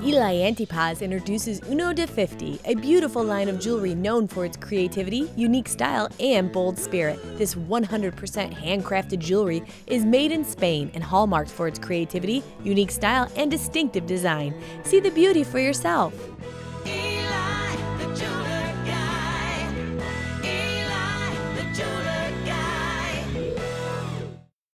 EliAntypas introduces UNOde50, a beautiful line of jewelry known for its creativity, unique style, and bold spirit. This 100% handcrafted jewelry is made in Spain and hallmarked for its creativity, unique style, and distinctive design. See the beauty for yourself.